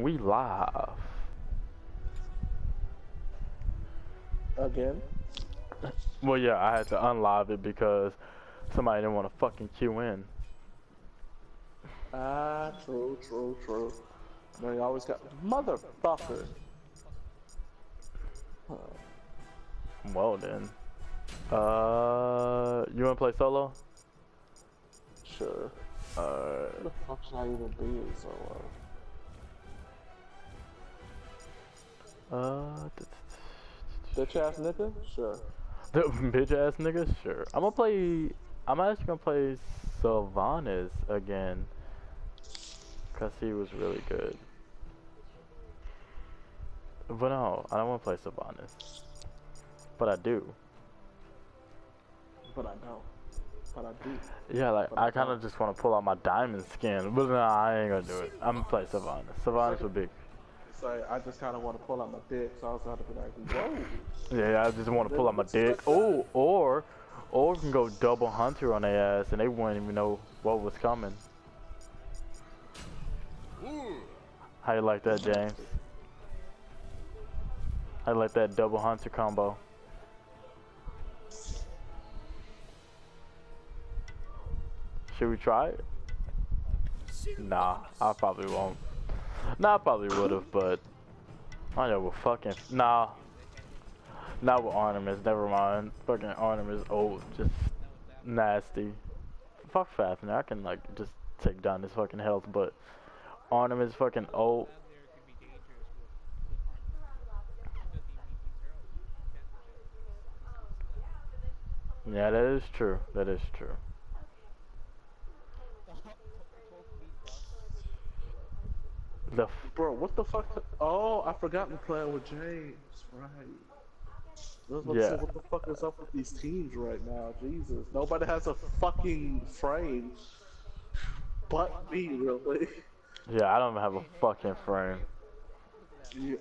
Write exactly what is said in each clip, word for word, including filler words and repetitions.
And we live. Again? Well, yeah, I had to unlive it because somebody didn't want to fucking queue in. Ah, true, true, true. No, you always got motherfucker. Huh. Well then, uh, you wanna play solo? Sure. Uh, What the fuck should I even be in solo? uh, Bitch ass nigga? Sure. the bitch ass nigga. Sure. I'm gonna play. I'm actually gonna play Sylvanas again, cause he was really good. But no, I don't want to play Sylvanas. But I do. But I don't. But I do. Yeah, like but I, I kind of just want to pull out my diamond skin, but no, I ain't gonna do it. I'm gonna play Sylvanas. Sylvanas would be. So I just kind of want to pull out my dick, so I was about to be like, whoa. Yeah, I just want to pull out my dick. Oh, or, or we can go double hunter on their ass, and they wouldn't even know what was coming. How you like that, James? I like that double hunter combo. Should we try it? Nah, I probably won't. Nah, I probably would've, but I know we're fucking nah. Not with ornaments. Never mind. Fucking ornaments old, just nasty. Fuck Fafnir. I can like just take down this fucking health, but ornaments fucking old. Yeah, that is true. That is true. The f Bro, what the fuck? Oh, I forgot to play with James. Right. I was about Yeah. to say, what the fuck is up with these teams right now? Jesus. Nobody has a fucking frame. But me, really. Yeah, I don't have a fucking frame. Yeah.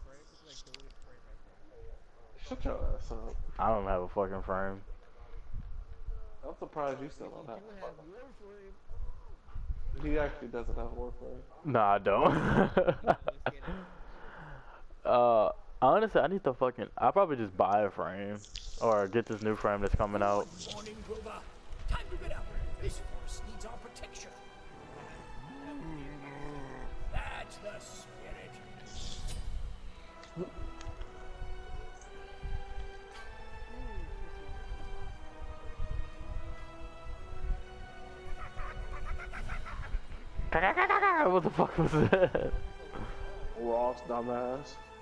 Shut your ass up. I don't have a fucking frame. I'm surprised you still don't have a fucking frame. He actually doesn't have a Warframe. No, I don't. uh, honestly, I need to fucking. I'll probably just buy a frame or get this new frame that's coming out. Morning, Grover. Time to get up. This force needs our protection. That's the spirit. What the fuck was that? Ross, dumbass.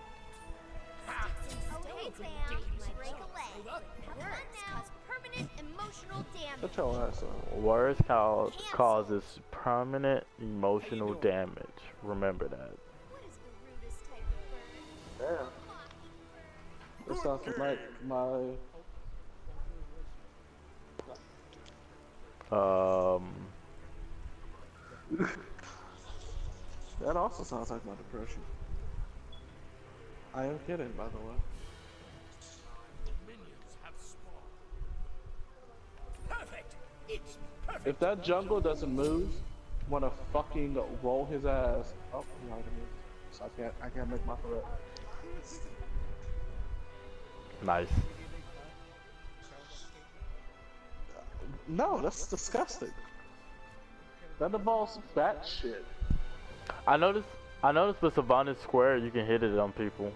Okay, Sam, break away. Words cause permanent emotional damage. Shut your ass up. Words cause causes permanent emotional damage. Remember that. What is the rudest type of bird? Damn. This sounds like my... Um. That also sounds like my depression. I am kidding, by the way. Minions have spawned. Perfect. It's perfect. If that jungle doesn't move, I'm gonna fucking roll his ass. Oh, he already moved. So I can't, I can't make my threat. Nice. No, that's disgusting. That involves bat shit. I noticed. I noticed with Sylvanas Square, you can hit it on people.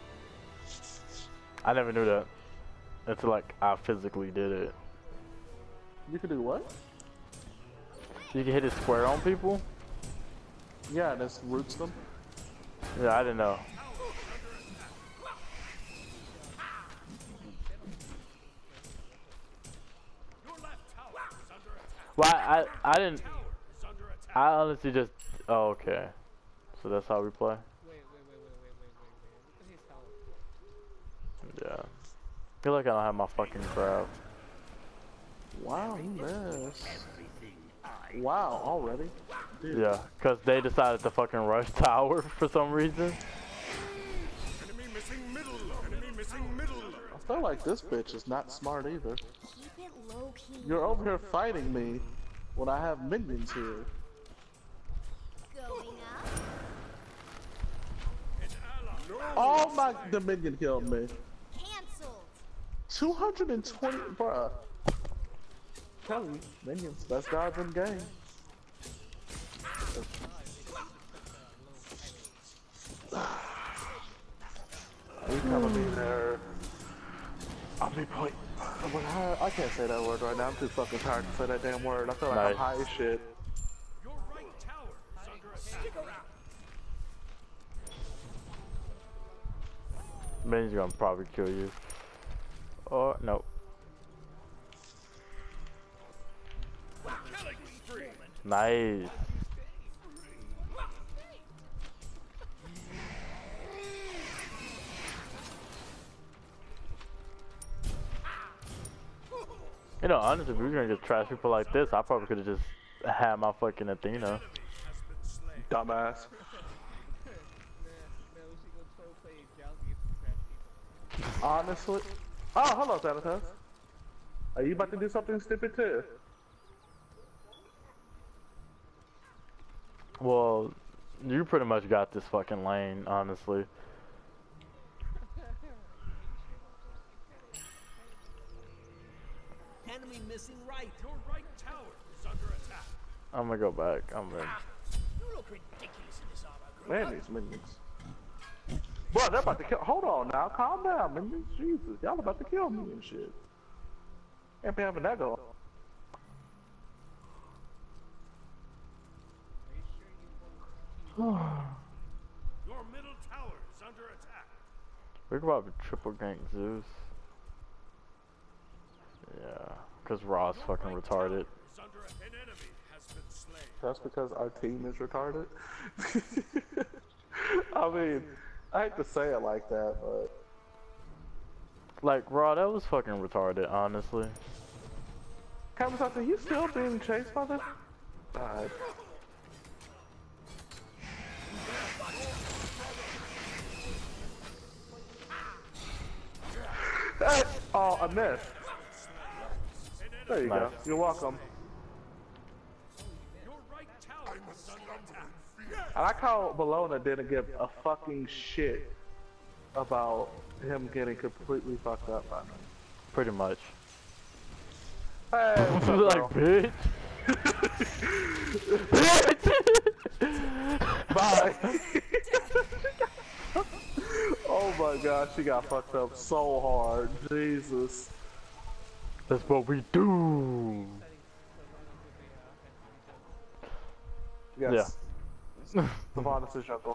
I never knew that until like I physically did it. You can do what? You can hit it square on people. Yeah, this roots them. Yeah, I didn't know. Well, I, I, I didn't. I honestly just. Oh, okay. So that's how we play. Yeah. I feel like I don't have my fucking crap. Wow, you mess. Wow, already? Dude. Yeah, cause they decided to fucking rush tower for some reason. Enemy missing middle. Enemy missing middle. I feel like this bitch is not smart either. Keep it low key. You're over here fighting me when I have minions here. Going up. Oh my, the minion killed me. Cancelled. two hundred twenty, bruh. Tell you, minions, best gods in the game. We telling me there. I'll be point. I can't say that word right now. I'm too fucking tired to say that damn word. I feel like Nice. I'm high as shit. Your right tower is under attack. Minion's gonna probably kill you. Or no. Killing spree. Nice. You know, honestly, if we were gonna get trash people like this, I probably could have just had my fucking Athena. Dumbass. Honestly. Oh, hello, Thanatos. Are you about to do something stupid too? Well, you pretty much got this fucking lane, honestly. Enemy missing right. Your right tower is under attack. I'm gonna go back. I'm in. You look ridiculous in this armor. Man, these minions. Bro, they're about to kill. Hold on now, calm down, minions. Jesus, y'all about to kill me and shit. Can't be having that go. Your middle tower is under attack. We could probably triple gank Zeus. Yeah, cause Raw's fucking retarded. Is under a, an enemy has been slain. That's because our team is retarded. I mean, I hate to say it like that, but Like, Raw, that was fucking retarded, honestly. Camus, are you still being chased by this? God. Hey! Oh, I missed. There you Nice. go. You're welcome. Your right tower is under attack. I like how Bologna didn't give a fucking shit about him getting completely fucked up by me. Pretty much. Hey, what's up, Like, girl? bitch! Bye. Oh my god, she got fucked up so hard. Jesus. That's what we do! Yes. Yeah. Savannah's his uncle.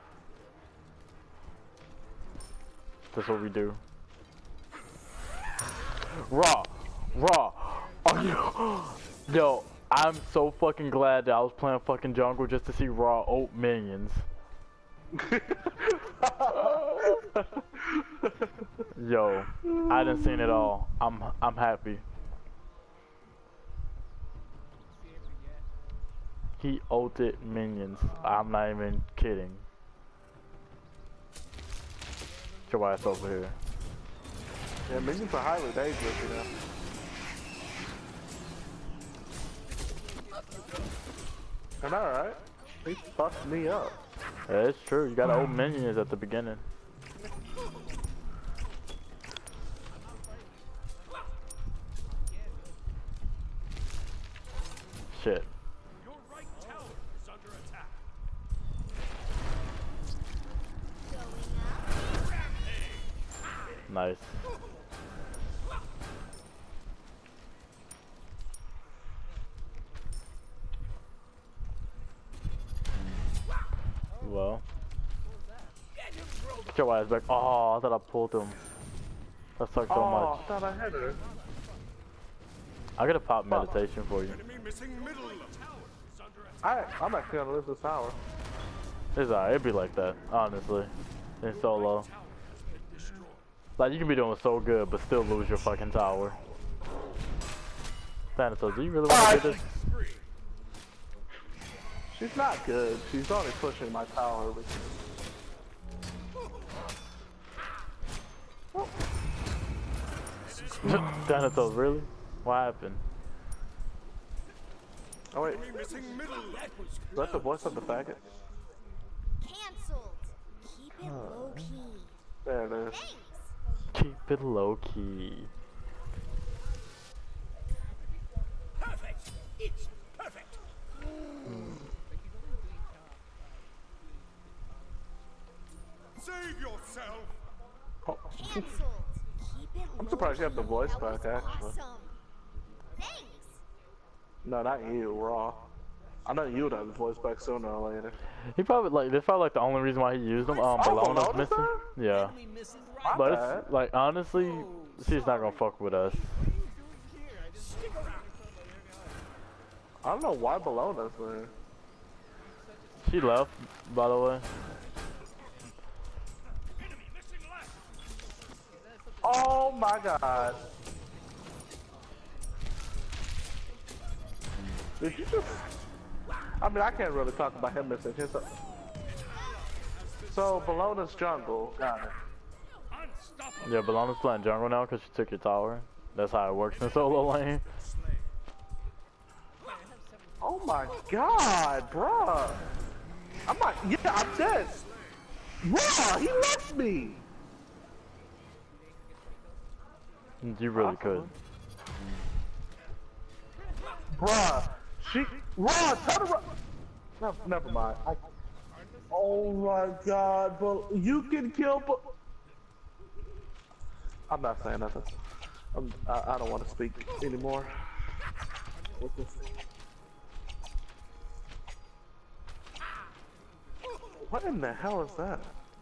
That's what we do. Raw! Raw! Are you... Yo, I'm so fucking glad that I was playing fucking jungle just to see Raw ult minions. Yo, I done seen it all. I'm I'm happy. He ulted minions. I'm not even kidding. Get your ass over here. Yeah, minions are highly dangerous, you know. Am I right? He fucked me up. Yeah, it's true. You got ult minions at the beginning. Shit. Your right tower is under attack. Nice. Well. Get your ass back. Oh, I thought I pulled him. That sucked so Oh, much. I thought I had her. I gotta pop meditation for you. Enemy missing middle tower is under attack. I, I'm actually gonna lose this tower. It's alright, it'd be like that, honestly. In solo. Like, you can be doing so good, but still lose your fucking tower. Thanatos, do you really want to do this? She's not good. She's only pushing my tower. Thanatos, really? What happened? Oh wait, Missing middle. That was that's the voice of the faggot. Cancelled. Keep it low key. There it is. Thanks. Keep it low key. Perfect. It's perfect. Save yourself. Oh. Cancelled. Keep it I'm surprised you have the low-key. voice That back, was actually. Awesome. Thanks. No, not you, Raw. I know you would have the voice back sooner or later. He probably like this probably like the only reason why he used them. Um, Oh, Bologna's Bologna's missing. there? Yeah, Enemy missing My right. but bad. it's like honestly, she's not gonna fuck with us. Stick around. I don't know why Bologna's there. She left, by the way. Enemy missing left. Oh my god. Did you just... I mean, I can't really talk about him missing his... So, Bologna's jungle. Got it. Unstoppable. Yeah, Bologna's playing jungle now because she took your tower. That's how it works in solo lane. Oh my god, bruh. I'm not... Yeah, I'm dead. Bruh, he left me. You really could. Bruh. She... Raw, turn around. No, never mind. I... Oh my god, but you can kill... But... I'm not saying nothing. I'm, I, I don't want to speak anymore. What this? What in the hell is that?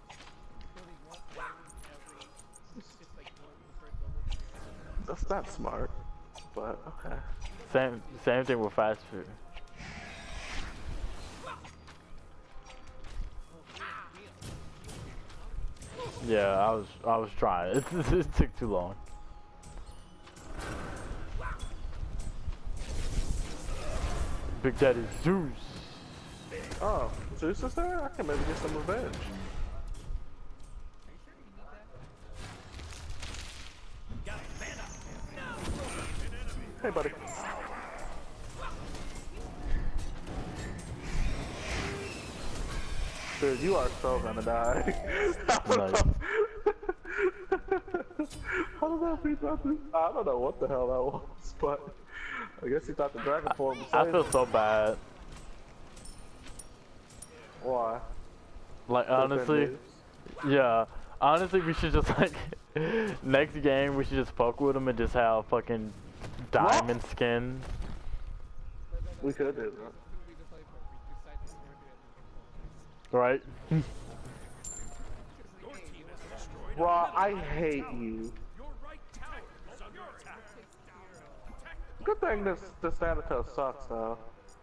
That's not smart, but okay. Same same thing with fast food. Yeah, I was I was trying. It, it took too long. Big Daddy Zeus. Oh, Zeus is there? I can maybe get some revenge. Hey, buddy. Dude, you are so gonna die. Nice. How did that beat that thing? I don't know what the hell that was, but I guess he thought the dragon form was I safe. feel so bad. Why? Like honestly, news. yeah. Honestly, we should just like next game we should just fuck with him and just have fucking diamond skin. We could do that. Right? Your team has destroyed. Raw, I hate you. Your right tower is under attack. Attack. Good thing this this Thanatos sucks though.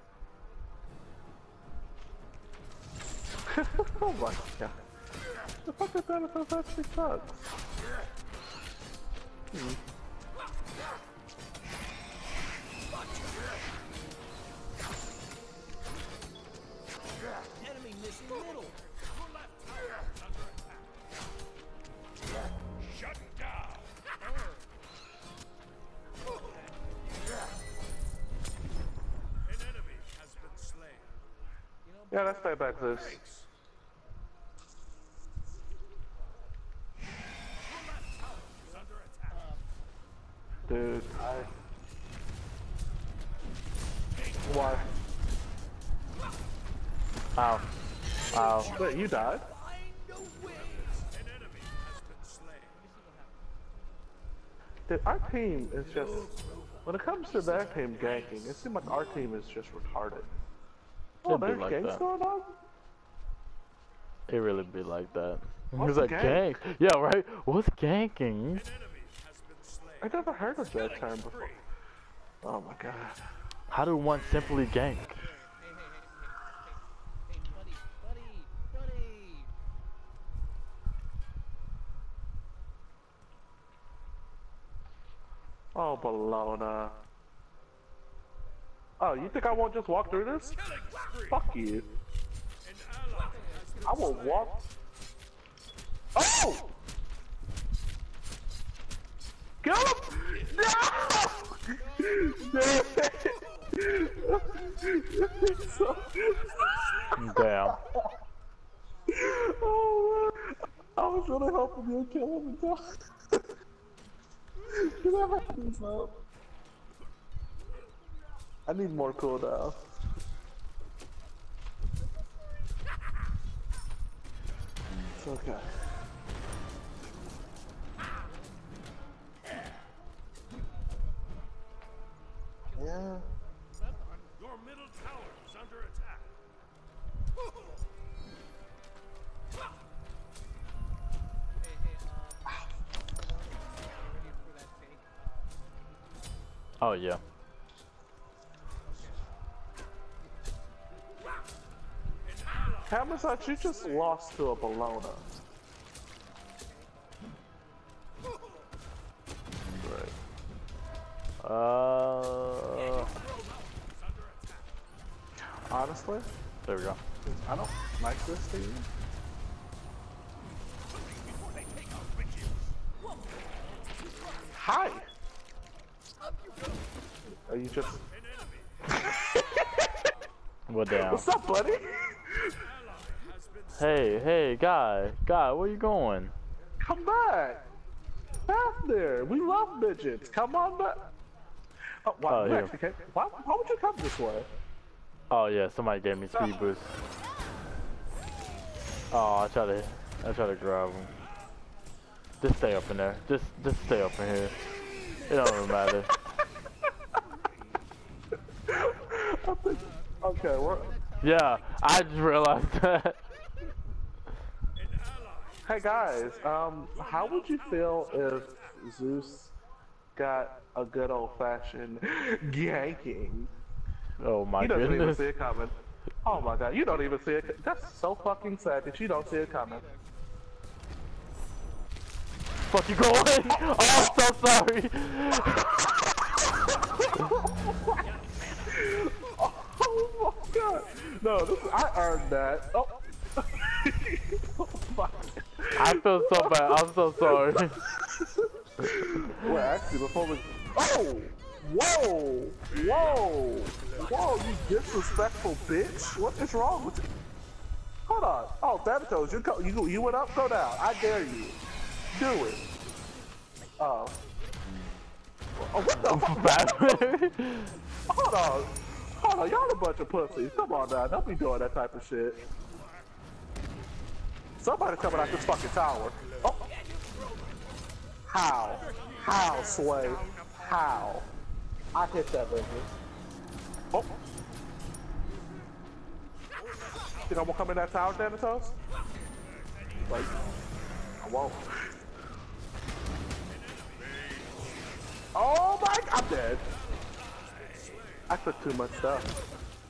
Oh my god. The fucking Thanatos actually sucks. Hmm. Enemy missing middle. Your left tower is under attack. Shut down. An enemy has been slain. Yeah, let's stay back this. Thanks. Your left tower is under attack. Dude, I... Why? Ow. Ow. Wait, you died? An enemy has been slain. Dude, our team is just... When it comes to their team ganking, it seems like our team is just retarded. Oh, It'd be there's like ganks that. going on? It really be like that. What's He's like gank? gank. Yeah, right? What's ganking? An enemy has been slain. I never heard of that term before. Oh my god. How do one simply gank? Hey, buddy, buddy, buddy. Oh, Bologna. Oh, you think I won't just walk through this? Killing spree. Fuck you. An ally has been I will slain. walk. Oh! Kill him! No! So- Damn. oh, really hoping you'll kill him in time. Can I have this up? I need more cooldown. It's okay. Yeah. Your middle tower is under attack. Hey, hey, um, ready for that fake, uh, Oh yeah. Hammerside, you just lost to a Bologna. Right. Uh. Honestly, There we go. I don't like this team. Hi! Are you just... Well, down. What's up, buddy? Hey, hey, guy, guy, where you going? Come back! Back there! We love midgets! Come on back! Oh, why, Oh, you here. actually can't- why, why would you come this way? Oh yeah, somebody gave me speed boost. Oh, I try to, I try to grab him. Just stay up in there. Just, just stay up in here. It don't even matter. I think, okay, we're... Yeah, I just realized that. Hey guys, um, how would you feel if Zeus got a good old-fashioned ganking? Oh my You don't even goodness. see it coming. Oh my god, you don't even see it. That's so fucking sad that you don't see it coming. Fuck you going? Oh, I'm so sorry. Oh my god. No, this, I earned that. Oh. Oh my. I feel so bad. I'm so sorry. Well, actually, before we... Oh! Whoa! Whoa! Whoa, you disrespectful bitch! What is wrong with you? Hold on. Oh, Thanatos, you, go, you, you went up, go down. I dare you. Do it. Oh. Oh, what the fuck? Hold on. Hold on, y'all a bunch of pussies. Come on now, don't be doing that type of shit. Somebody's coming out this fucking tower. Oh. How? How, Sway? How? I hit that business. Oh. Think I'm gonna come in that tower, Thanatos? Like, I won't. Oh my, I'm dead. I took too much stuff.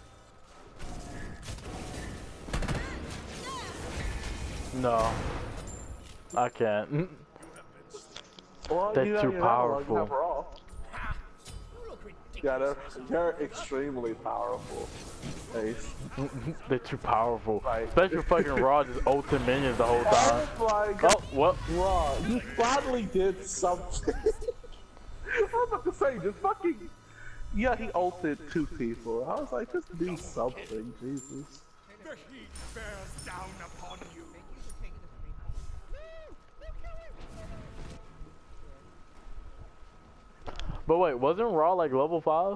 No, I can't. Well, That's you too have your analog, you powerful. have her all. Yeah, they're, they're extremely powerful. Ace. They're too powerful. Right. Especially fucking Raw just ulting minions the whole time. Oh my god. Oh, what? Raw, you finally did something. I was about to say, just fucking... Yeah, he ulted two people. I was like, just do something, Jesus. The heat bears down upon you. But wait, wasn't Raw like level five?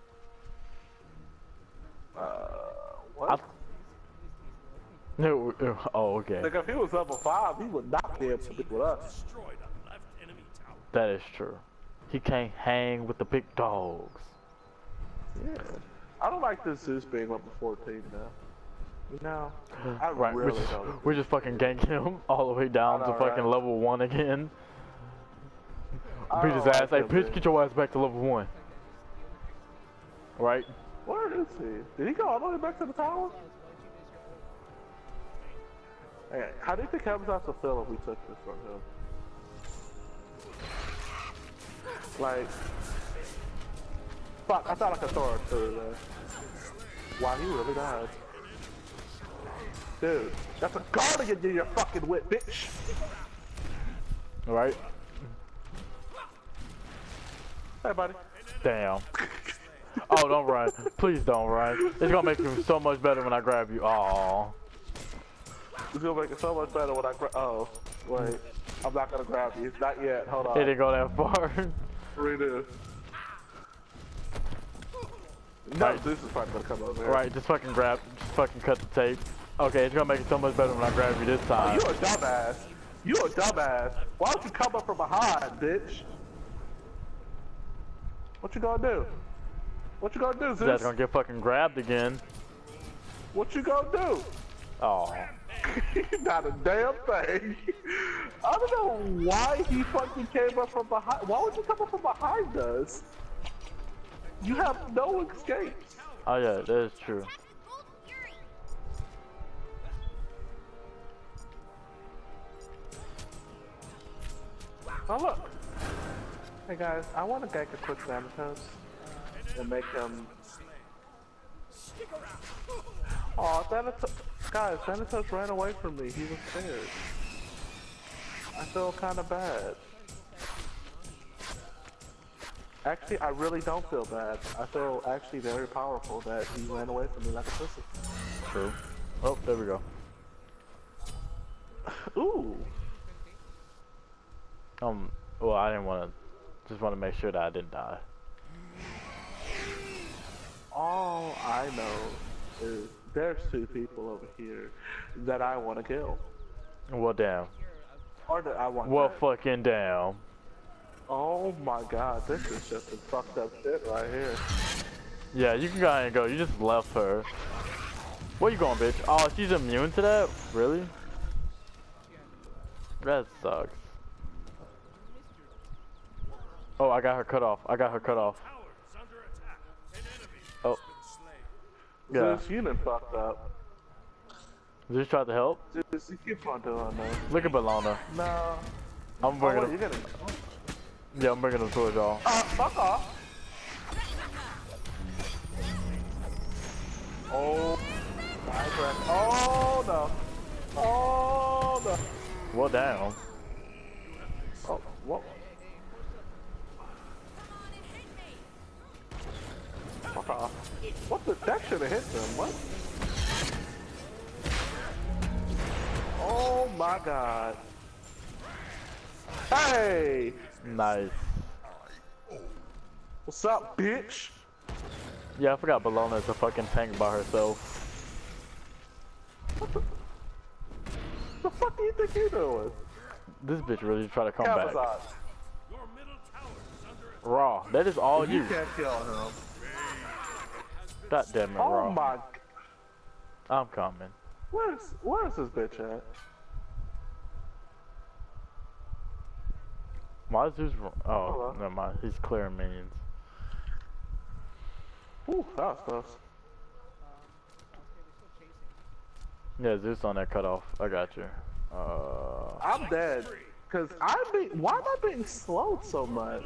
Uh, what? I... No, oh, okay. Like, if he was level five, he would not be able to beat with us. Destroy the left enemy tower. That is true. He can't hang with the big dogs. Yeah. I don't like this Zeus being level fourteen now. You know? I Right, really we're just, don't. we're just fucking ganking him all the way down I know, to fucking right? level one again. I Beat don't his like ass. Hey, him, bitch, dude. get your ass back to level one. Right? Where is he? Did he go all the way back to the tower? Hey, how do you think Hamza to feel if we took this from him? Like, fuck, I thought I could throw it through there. Wow, he really died. Dude, that's a guardian in your fucking wit, bitch! Right? Hey, buddy. Damn. Oh, don't run. Please don't run. It's gonna make it so much better when I grab you. Aww. It's gonna make it so much better when I gra- oh. Wait, I'm not gonna grab you. Not yet. Hold on. He didn't go that far. Redo. No, Right. Zeus is probably gonna come over here. Right, just fucking grab, just fucking cut the tape. Okay, it's gonna make it so much better when I grab you this Oh, time. you a dumbass. You a dumbass. Why don't you come up from behind, bitch? What you gonna do? What you gonna do, Zeus? That's gonna get fucking grabbed again. What you gonna do? Oh. Not a damn thing. I don't know why he fucking came up from behind. Why would you come up from behind us? You have no escape. Oh yeah, that is true. Attack with Gold Fury. Oh look. Hey guys, I want to gank a quick Thanatos and make him. Oh, Thanatos. Guys, Thanatos ran away from me. He was scared. I feel kind of bad. Actually, I really don't feel bad. I feel actually very powerful that he ran away from me like a pussy. True. Oh, there we go. Ooh. Um, well, I didn't want to, just want to make sure that I didn't die. All I know is there's two people over here that I want to kill. Well, damn. Or that I want Well, dead. fucking damn. Oh my god, this is just some fucked up shit right here. Yeah, you can go ahead and go. You just left her. Where you going, bitch? Oh, she's immune to that? Really? That sucks. Oh, I got her cut off. I got her cut off. Tower's under attack. An enemy Oh. has been slain. Yeah. Zeus, you done fucked up. Just tried to help. Zeus, you keep on doing that. Look at Bologna. No. I'm Oh, bringing wait, them. you're gonna... Yeah, I'm bringing them towards y'all. Uh, fuck off. Oh, my breath. Oh, no. Oh, no. Well, damn. Oh, what? Fuck off. What the? That should have hit them. What? Oh, my God. Hey! Nice. What's up, bitch? Yeah, I forgot Bologna is a fucking tank by herself. The fuck do you think you're doing? This bitch really try to come back. Cabazon. Your middle tower is under attack. Raw. That is all You you. can't kill him. God damn it, Oh Raw. my. I'm coming. Where's Where's this bitch at? Why is this? Oh, Hello. never mind. He's clearing minions. Ooh, that was close. Yeah, Zeus on that cutoff. I got you. Uh, I'm dead. Cause I'm being. Why am I being slowed so much?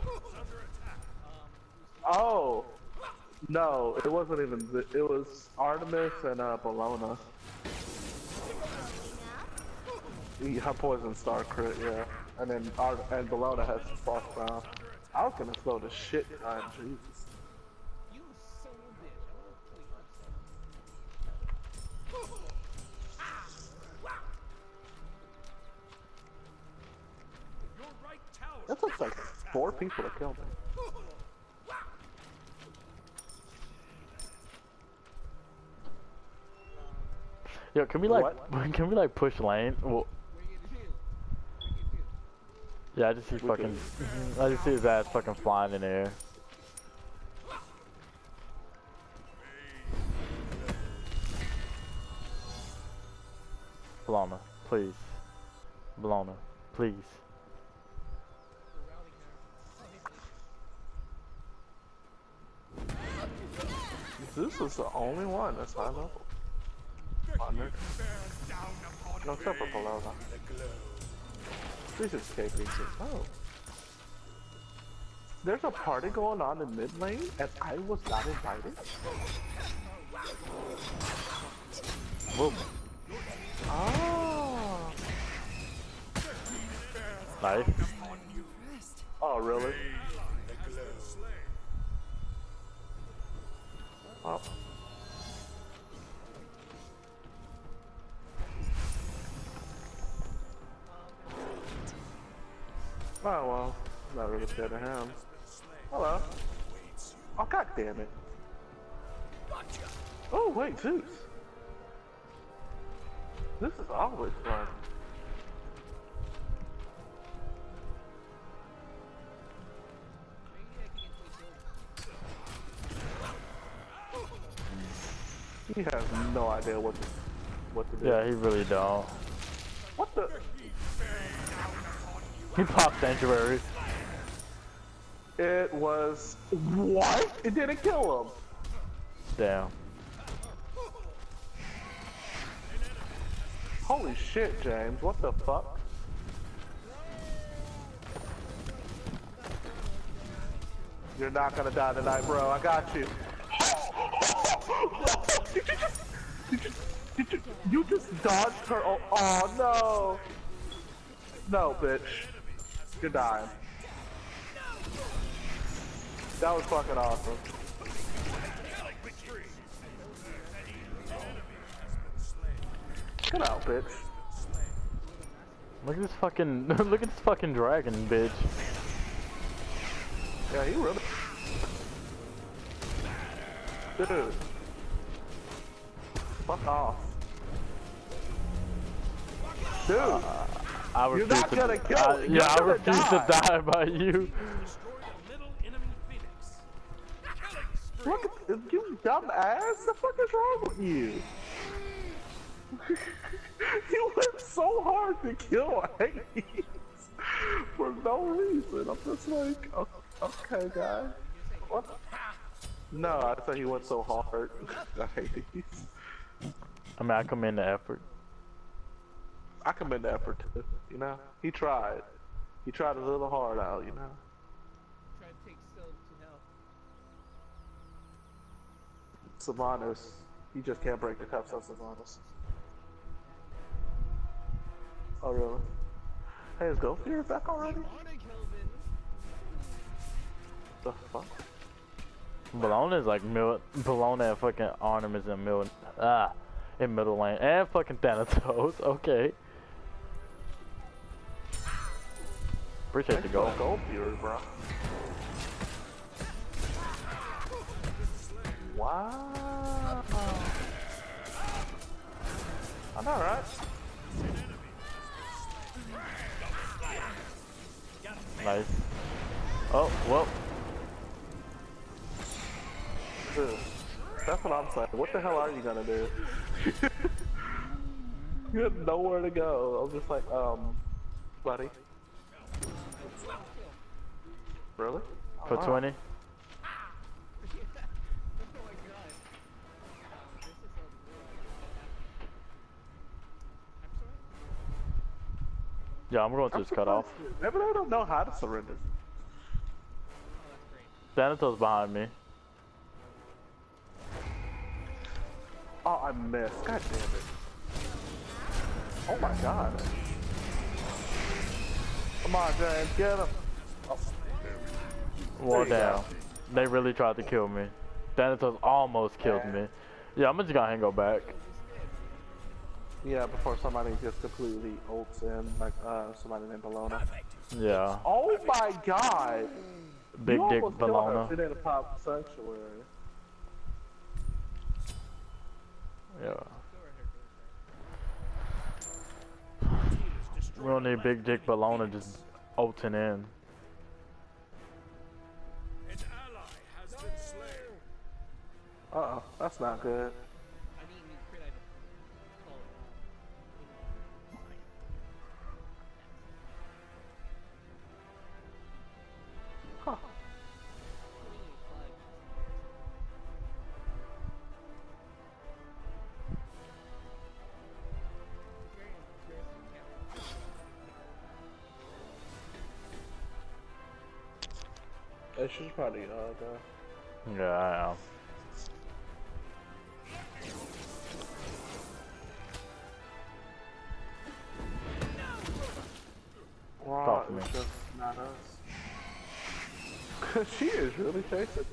Oh. No, it wasn't even. th- It was Artemis and uh, Bologna. Yeah, her poison star crit, yeah. And then Art and Bologna has frost crown. I was gonna slow the shit down, Jesus. You son of a bitch. I'm gonna kill you. Your right tower. That looks like four people to kill me. yo, can we like, What? can we like push lane? Well, What are you gonna do? What are you gonna do? yeah, I just see We fucking, I just see his ass fucking flying in the air. Bologna, please. Bologna, please. This is the only one that's high level. Honored. No, except for Bologna. This is K P six. Oh. There's a party going on in mid lane and I was not invited? Whoa. Oh. Nice. Oh, really? Oh. Oh well, I'm not really scared of him. Hello. Oh god damn it. Oh wait, Zeus. This is always fun. He has no idea what to, what to do. Yeah, he really don't. What the? He popped Sanctuary. It was... What? It didn't kill him. Damn. Holy shit, James. What the fuck? You're not gonna die tonight, bro. I got you. Did you just... Did you, did you, you just dodged her... Oh, oh no. No, bitch. You're dying. That was fucking awesome. Get out, bitch. Look at this fucking, look at this fucking dragon, bitch. Yeah, he really... Dude. Fuck off. Dude. Uh, I You're refuse not to, gonna kill I, it. Yeah, You're I gonna refuse die. to die by you. Look at you, dumb ass. The fuck is wrong with you? You went so hard to kill Hades for no reason. I'm just like, okay, guys. What? No, I thought he went so hard to Hades. I mean, I commend the effort. I commend the effort too. You know, he tried. He tried a little hard out. You know. Try to take Sylve to hell. Sylvanas, he just can't break the cuffs on Sylvanas. Oh really? Hey, is Gopher back already? The fuck? Bologna is like mil Bologna and fucking ornaments in middle ah in middle lane and fucking Thanatos. Okay. Appreciate the goal. Gold Fury, bro. Wow. I know, right? Nice. Oh, well. Dude, that's what I'm saying. What the hell are you gonna do? You have nowhere to go. I was just like, um, buddy. Really? For Wow. twenty. Yeah, I'm going to just cut off. Maybe they don't know how to surrender. Thanatos behind me. Oh, I missed. God damn it. Oh my god. Come on, James, get him. Oh. Well, There you down. go. They really tried to kill me. Thanatos almost killed Yeah. me. Yeah, I'm just gonna go back. Yeah, before somebody just completely ults in, like uh, somebody named Bologna. Yeah. Oh my god! Big you dick almost killed her Bologna. if it didn't pop Sanctuary. Yeah. We don't need big dick Bologna just ulting in. An ally has been slain. Uh oh, that's not good. I need new crit item. Call it. Huh. They should probably uh go. Yeah, I am. Wow, Talk to me. it's just not us. She is really chasing.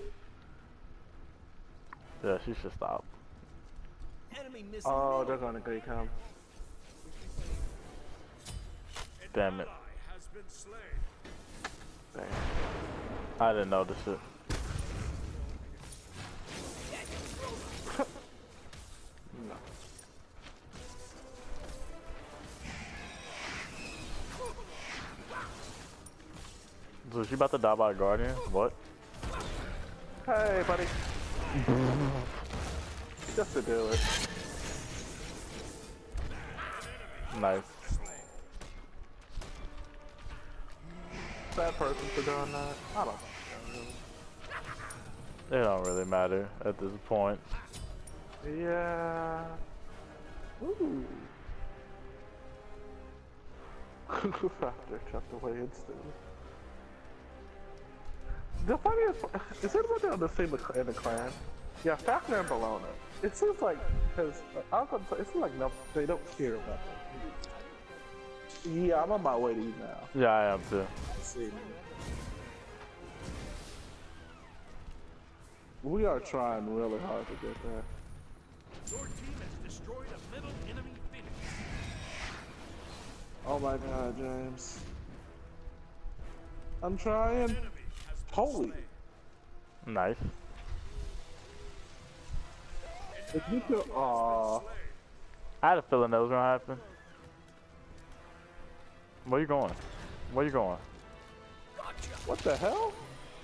Yeah, she should stop. Enemy missing. Oh, they're gonna go come. Damn it. Ally has been slain. Damn. I didn't notice it. No. So she about to die by a guardian? What? Hey, buddy. Just to do it. Nice. Bad person for doing that. I don't know. It don't really matter at this point. Yeah. Ooh. Factor chucked away instantly. The funniest, is anybody on the same in the clan? Yeah, Fafner and Bologna. It seems like, because I was gonna say, it seems like no, they don't care about them. Yeah, I'm on my way to you now. Yeah, I am too. See. We are trying really hard to get there. Your team has destroyed a middle enemy Phoenix. Oh my god, James. I'm trying. Enemy has been Holy. slain. Nice. If you could, aw. I had a feeling that was gonna happen. Where you going? Where you going? What the hell?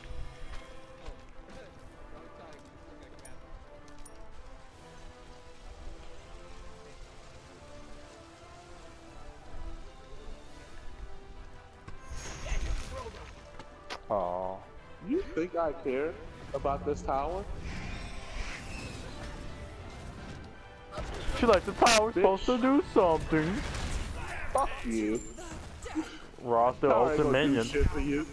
Aw. You think I care about this tower? She like the tower's supposed to do something. Fuck you. Raw still Tower ain't ultimate gonna do minion. shit for you.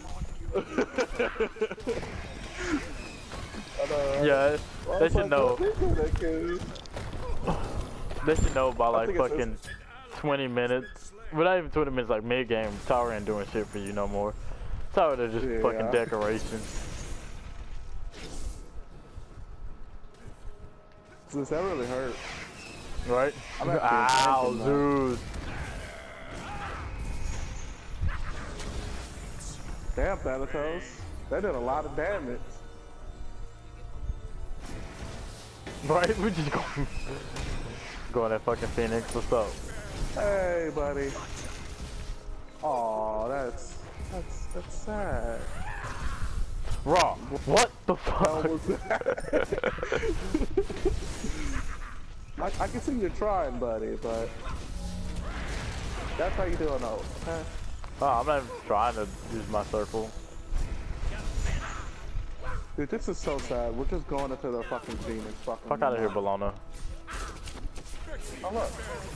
Yeah, they should know. know. They should know by I like think it's- fucking twenty minutes. But not even twenty minutes, like mid game. Tower ain't doing shit for you no more. Tower, they're just Yeah. fucking decorations. Does that really hurt? Right? I'm actually Ow, intention, dude. Damn, Thanatos. That did a lot of damage. Right? We just going. Going at fucking Phoenix. What's up? Hey, buddy. Aw, that's that's that's sad. Raw. What the How fuck? was that? I, I can see you trying, buddy, but that's how you do it. No, okay? Oh, I'm not even trying to use my circle. Dude, this is so sad. We're just going into the fucking Phoenix. Fucking Fuck out of here, Bologna. Oh, look.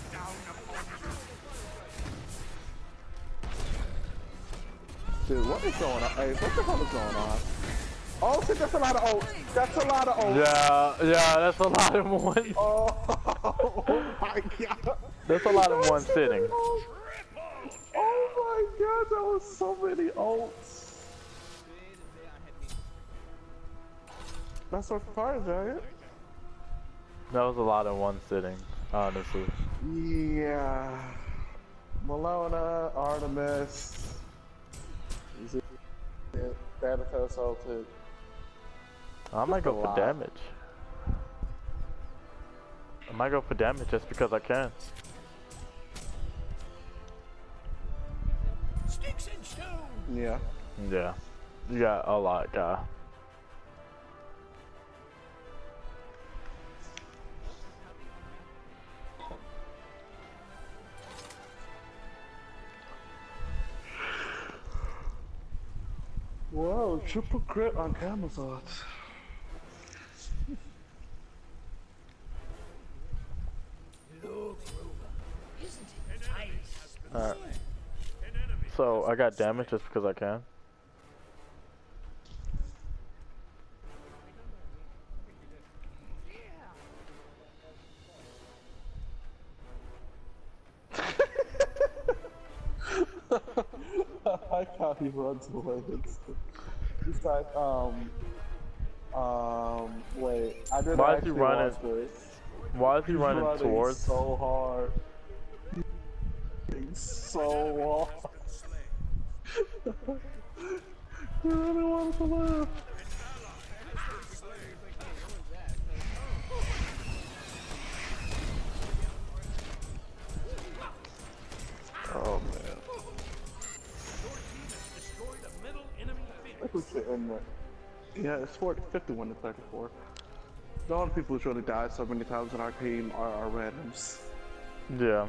Dude, what is going on? Hey, what the hell is going on? Oh shit, that's a lot of oats. That's a lot of oats. Yeah, yeah, that's a lot in one. Oh, oh my god. That's a lot in That's one so sitting. many oats. Oh my god, that was so many oats. That's what fire giant. That was a lot in one sitting, honestly. Yeah. Malona, Artemis. Is it Thanatos ulted? I might go a for lot. damage. I might go for damage just because I can. Sticks and stones. Yeah. Yeah. You got a lot, guy. Whoa, triple crit on Amazon. Alright. So, I got damage just because I can. I like how he runs away. It's, he's like, um, um, wait. I didn't Why is he actually running? watch this. Why is he He's running, running towards? so hard. He's so hard. You really wanted to live. Oh man. I think we should end that. Yeah, it's forty, fifty-one to thirty-four. The only people who's really died so many times in our team are our randoms. Yeah.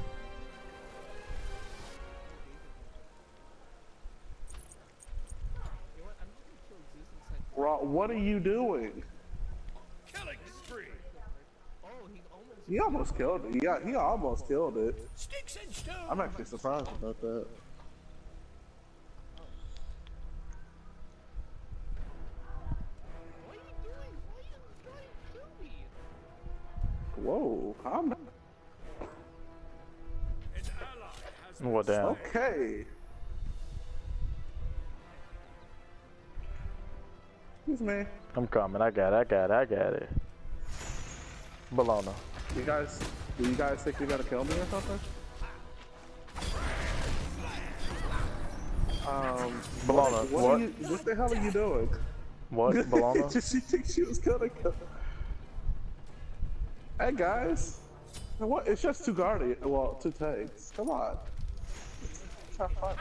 Raw, what are you doing? Killing spree. He almost killed it. Yeah, he almost killed it. Sticks and stones. I'm actually surprised about that. What are you doing? Why are you trying to kill me? Whoa, calm down. An ally has Well, damn. Okay. Excuse me. I'm coming. I got it. I got it. I got it. Bologna. You guys, do you guys think you're gonna kill me or something? Um, Bologna. What? What? Are you, what the hell are you doing? What? Bologna? Did she think she was gonna kill? Hey guys, what? It's just two guardian. Well, two tanks. Come on. Let's have fun.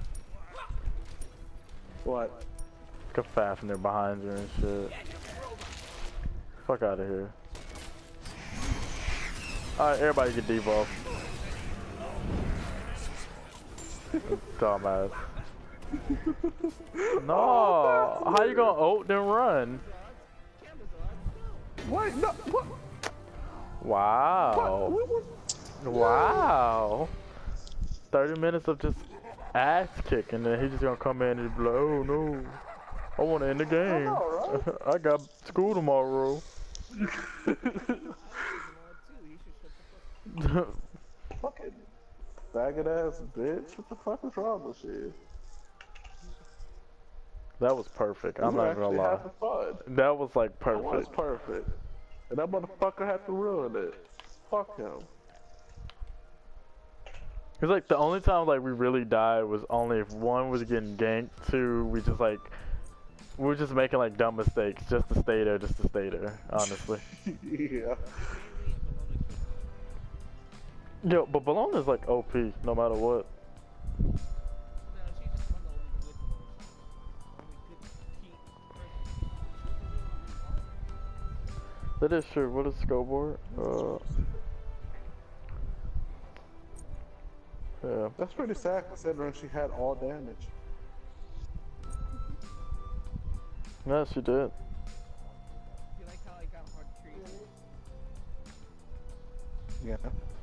What? Kafaf and they're behind you and shit. Fuck out of here. Alright, everybody get debuffed. Dumbass. No! How you gonna ult then run? What? No. What? Wow. What? What? Wow. thirty minutes of just ass kicking, and then he's just gonna come in and be like, oh no. I wanna end the game. know, I got school tomorrow. Fucking faggot ass bitch. What the fuck is wrong with you? That was perfect. I'm You not were gonna actually lie. having fun. That was like It was perfect. perfect. And that motherfucker had to ruin it. Fuck him. Cause like the only time like we really died was only if one was getting ganked, two we just like we were just making like dumb mistakes just to stay there, just to stay there. Honestly. Yeah. Yo, but Bologna's like O P no matter what. That is true. What is scoreboard? Uh, yeah. That's pretty sad considering she had all damage. Yeah, she did. You like how I got hard trees? Yeah.